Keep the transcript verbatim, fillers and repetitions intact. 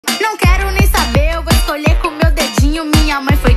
Não quero nem saber, eu vou escolher com meu dedinho. Minha mãe foi